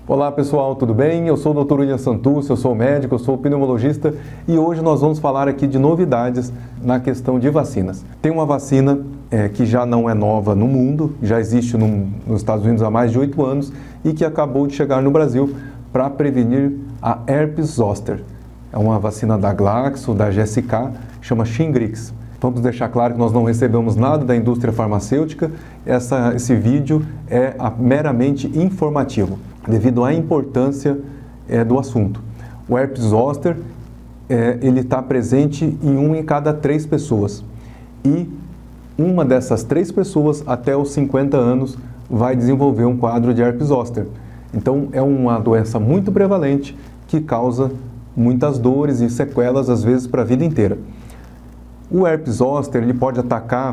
Olá pessoal, tudo bem? Eu sou o Dr. William Santus, eu sou médico, eu sou pneumologista e hoje nós vamos falar aqui de novidades na questão de vacinas. Tem uma vacina que já não é nova no mundo, já existe nos Estados Unidos há mais de 8 anos e que acabou de chegar no Brasil para prevenir a herpes zoster. É uma vacina da Glaxo, da GSK, chama Shingrix. Vamos deixar claro que nós não recebemos nada da indústria farmacêutica, esse vídeo é meramente informativo, devido à importância do assunto. O herpes zoster, ele está presente em 1 em cada 3 pessoas. E uma dessas 3 pessoas, até os 50 anos, vai desenvolver um quadro de herpes zoster. Então, é uma doença muito prevalente que causa muitas dores e sequelas, às vezes, para a vida inteira. O herpes zoster, ele pode atacar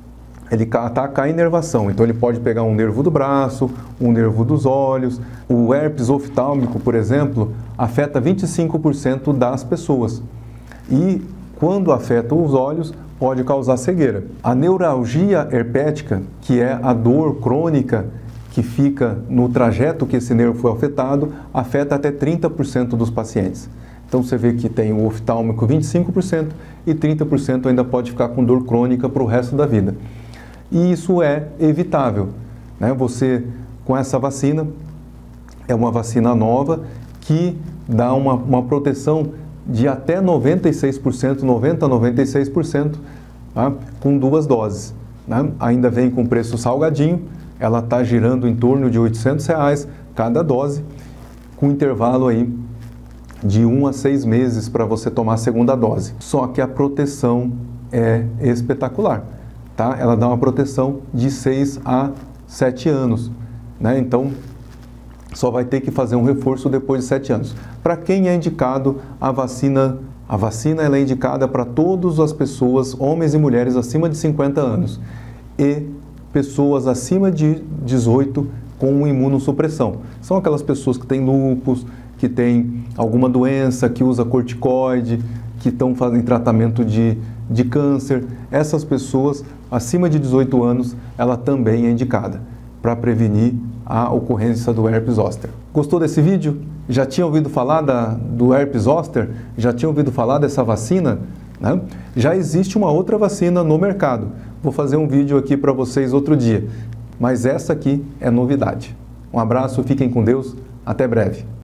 a inervação, então ele pode pegar um nervo do braço, um nervo dos olhos. O herpes oftálmico, por exemplo, afeta 25% das pessoas. E quando afeta os olhos, pode causar cegueira. A neuralgia herpética, que é a dor crônica que fica no trajeto que esse nervo foi afetado, afeta até 30% dos pacientes. Então você vê que tem o oftálmico 25% e 30% ainda pode ficar com dor crônica para o resto da vida. E isso é evitável, né? Você, com essa vacina, é uma vacina nova que dá uma proteção de até 96%, 90% a 96%, tá? Com 2 doses. Né? Ainda vem com preço salgadinho, ela está girando em torno de R$800 cada dose, com intervalo aí de 1 a 6 meses para você tomar a segunda dose. Só que a proteção é espetacular, tá? Ela dá uma proteção de 6 a 7 anos, né? Então, só vai ter que fazer um reforço depois de 7 anos. Para quem é indicado a vacina ela é indicada para todas as pessoas, homens e mulheres acima de 50 anos e pessoas acima de 18 com imunossupressão. São aquelas pessoas que têm lúpus, que tem alguma doença, que usa corticoide, que estão fazendo tratamento de câncer. Essas pessoas, acima de 18 anos, ela também é indicada para prevenir a ocorrência do herpes zoster. Gostou desse vídeo? Já tinha ouvido falar do herpes zoster? Já tinha ouvido falar dessa vacina? Né? Já existe uma outra vacina no mercado. Vou fazer um vídeo aqui para vocês outro dia. Mas essa aqui é novidade. Um abraço, fiquem com Deus, até breve.